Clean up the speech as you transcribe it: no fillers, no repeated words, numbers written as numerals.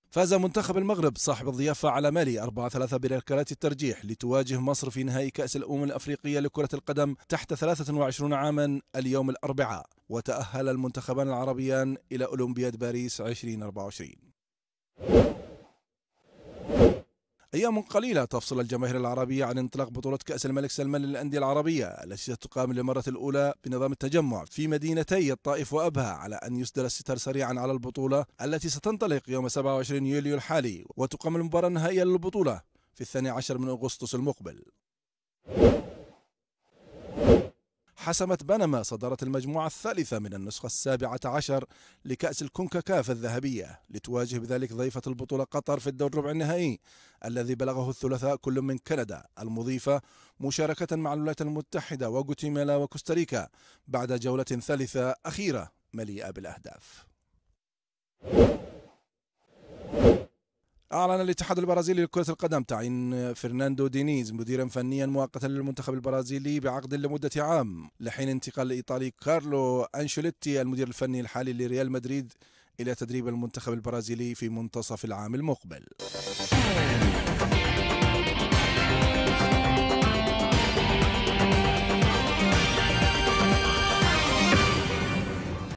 فاز منتخب المغرب صاحب الضيافة على مالي 4-3 بركلات الترجيح لتواجه مصر في نهائي كأس الأمم الأفريقية لكرة القدم تحت 23 عاما اليوم الأربعاء، وتأهل المنتخبان العربيان إلى أولمبياد باريس 2024. أيام قليلة تفصل الجماهير العربية عن انطلاق بطولة كأس الملك سلمان للأندية العربية التي ستقام للمرة الأولى بنظام التجمع في مدينتي الطائف وأبها، على أن يصدر الستار سريعا على البطولة التي ستنطلق يوم 27 يوليو الحالي، وتقام المباراة النهائية للبطولة في 12 من أغسطس المقبل. حسمت بنما صدارة المجموعة الثالثة من النسخة 17 لكأس الكونكاكاف الذهبية، لتواجه بذلك ضيفة البطولة قطر في الدور ربع النهائي الذي بلغه الثلاثاء كل من كندا المضيفة مشاركة مع الولايات المتحدة وغواتيمالا وكوستاريكا بعد جولة ثالثة أخيرة مليئة بالأهداف. أعلن الاتحاد البرازيلي لكرة القدم تعيين فرناندو دينيز مديرا فنيا مؤقتا للمنتخب البرازيلي بعقد لمدة عام، لحين انتقال الإيطالي كارلو أنشيلوتي المدير الفني الحالي لريال مدريد إلى تدريب المنتخب البرازيلي في منتصف العام المقبل.